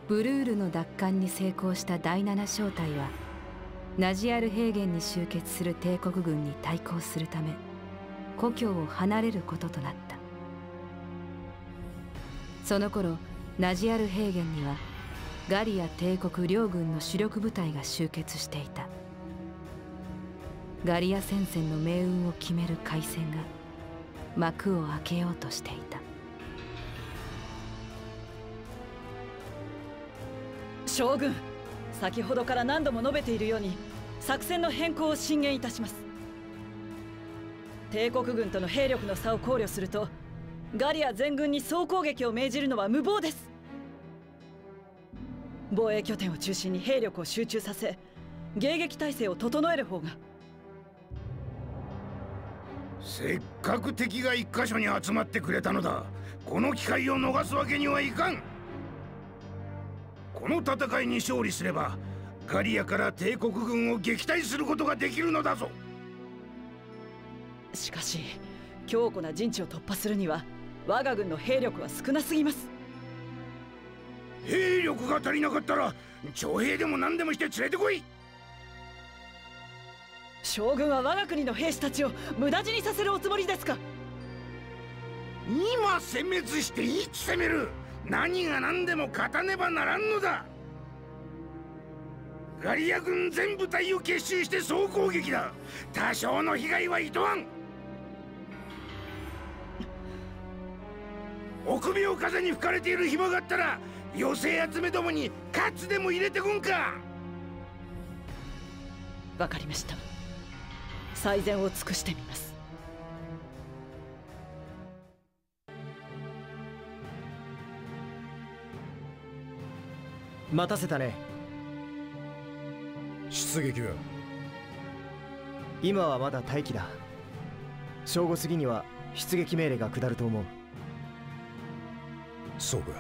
ブルールの奪還に成功した第7小隊はナジアル平原に集結する帝国軍に対抗するため故郷を離れることとなった。その頃ナジアル平原にはガリア帝国両軍の主力部隊が集結していた。ガリア戦線の命運を決める開戦が幕を開けようとしていた。 将軍、先ほどから何度も述べているように作戦の変更を進言いたします。帝国軍との兵力の差を考慮するとガリア全軍に総攻撃を命じるのは無謀です。防衛拠点を中心に兵力を集中させ迎撃態勢を整える方が。 せっかく敵が一箇所に集まってくれたのだ。この機会を逃すわけにはいかん。この戦いに勝利すればガリアから帝国軍を撃退することができるのだぞ。 しかし強固な陣地を突破するには我が軍の兵力は少なすぎます。 兵力が足りなかったら徴兵でも何でもして連れてこい。 将軍は我が国の兵士たちを無駄死にさせるおつもりですか。 今殲滅していつ攻める。何が何でも勝たねばならんのだ。ガリア軍全部隊を結集して総攻撃だ。多少の被害はいとわん。臆病風に吹かれている暇があったら寄せ集めどもにカツでも入れてこんか。 わかりました。最善を尽くしてみます。 待たせたね。 出撃は今はまだ待機だ。正午過ぎには出撃命令が下ると思う。 そうか。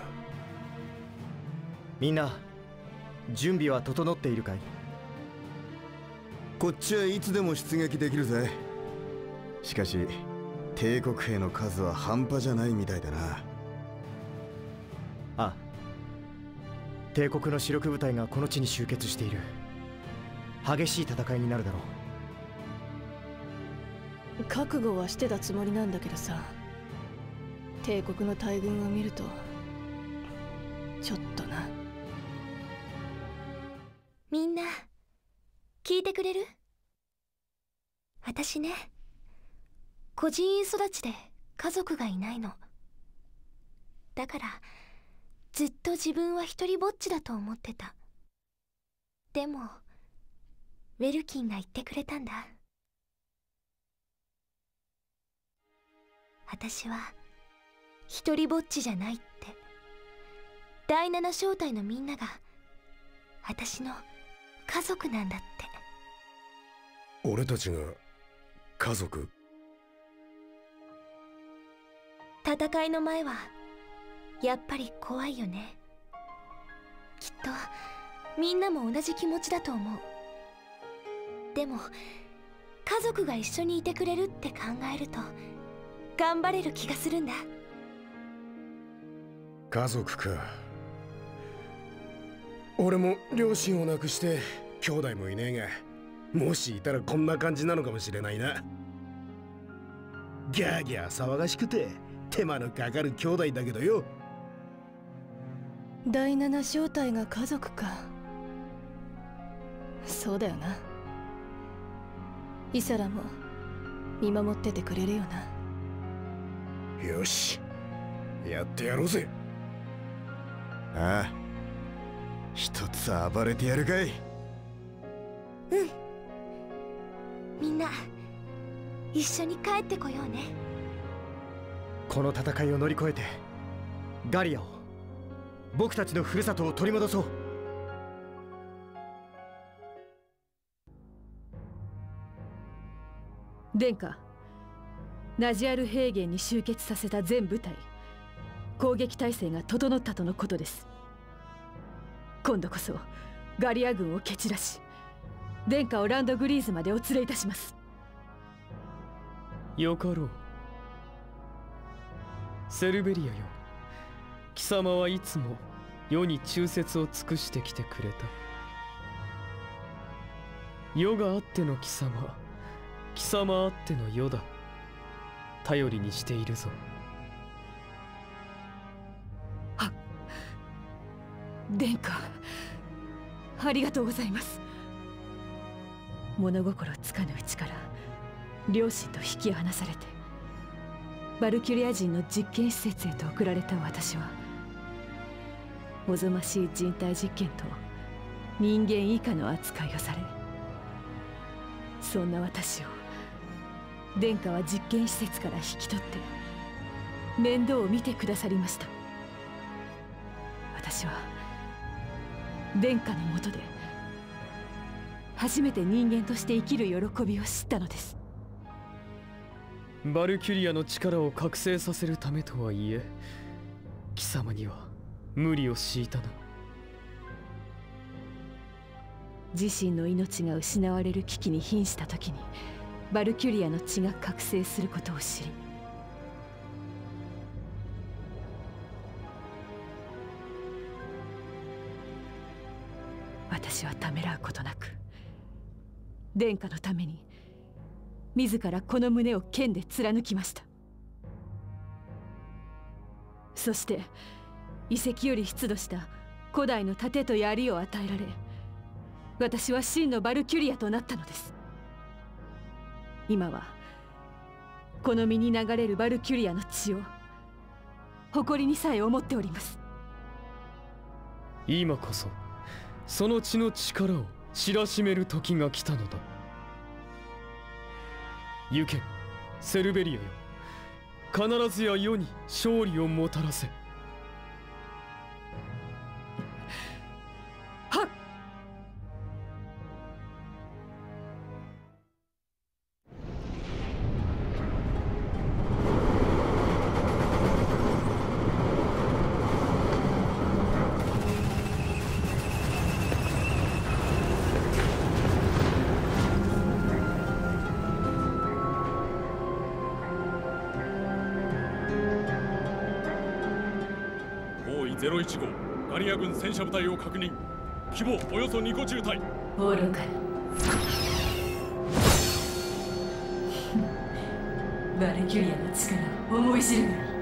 みんな準備は整っているかい？ こっちはいつでも出撃できるぜ。しかし帝国兵の数は半端じゃないみたいだな。 ああ、帝国の主力部隊がこの地に集結している。激しい戦いになるだろう。覚悟はしてたつもりなんだけどさ、帝国の大軍を見るとちょっとな。 みんな聞いてくれる？私ね、孤児院育ちで家族がいないの。だからずっと自分は一人ぼっちだと思ってた。でもウェルキンが言ってくれたんだ。私は一人ぼっちじゃないって。第7小隊のみんなが私の家族なんだって。 俺たちが家族？ 戦いの前はやっぱり怖いよね。きっとみんなも同じ気持ちだと思う。でも家族が一緒にいてくれるって考えると頑張れる気がするんだ。 家族か。俺も両親を亡くして兄弟もいねえが、もしいたらこんな感じなのかもしれないな。ギャーギャー騒がしくて手間のかかる兄弟だけどよ。 第7小隊が家族か。そうだよな。イサラも見守っててくれるよな。 よし、やってやろうぜ。 ああ、一つ暴れてやるかい。 うん、みんな一緒に帰ってこようね。 この戦いを乗り越えてガリアを、僕たちのふるさとを取り戻そう。 殿下、ナジアル平原に集結させた全部隊、攻撃態勢が整ったとのことです。今度こそガリア軍を蹴散らし、殿下をランドグリーズまでお連れいたします。 よかろう。セルベリアよ、貴様はいつも世に忠説を尽くしてきてくれた。世があっての貴様、貴様あっての世だ。頼りにしているぞ。 殿下、ありがとうございます。物心つかぬうちから両親と引き離されてバルキュリア人の実験施設へと送られた私は、おぞましい人体実験と人間以下の扱いをされ、そんな私を殿下は実験施設から引き取って面倒を見てくださりました。私は殿下のもとで初めて人間として生きる喜びを知ったのです。 バルキュリアの力を覚醒させるためとはいえ、貴様には無理を強いたな。 自身の命が失われる危機に瀕した時にバルキュリアの血が覚醒することを知り、私はためらうことなく殿下のために自らこの胸を剣で貫きました。そして遺跡より出土した古代の盾と槍を与えられ、私は真のバルキュリアとなったのです。今はこの身に流れるバルキュリアの血を誇りにさえ思っております。 今こそその血の力を知らしめる時が来たのだ。行け、セルベリアよ。必ずや世に勝利をもたらせ。 はっ。 015ガリア軍戦車部隊を確認。規模およそ2個中隊。 愚かな。バルキュリアの力を思い知るがいい。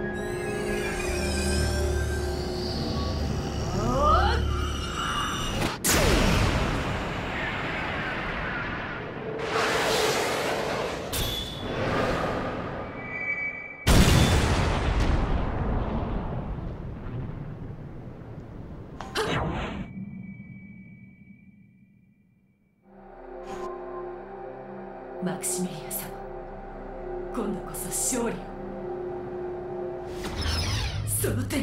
マクシミリア様、今度こそ勝利を。その手。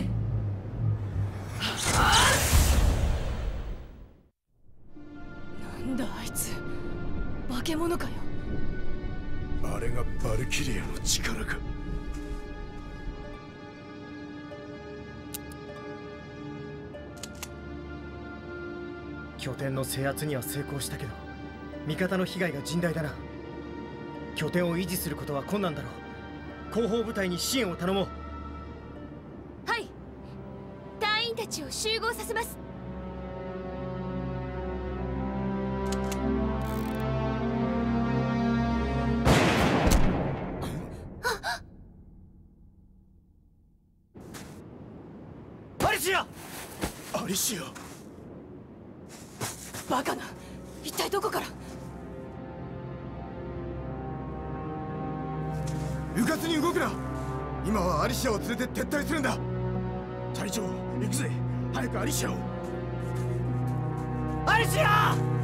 なんだあいつ、化け物かよ。 あれがバルキリアの力か。 拠点の制圧には成功したけど、味方の被害が甚大だな。拠点を維持することは困難だろう。後方部隊に支援を頼もう。 はい、隊員たちを集合させます。 アリシア！ アリシア！ バカな、一体どこから。 迂闊に動くな。今はアリシアを連れて撤退するんだ。 隊長、行くぜ。早くアリシアを。 アリシア！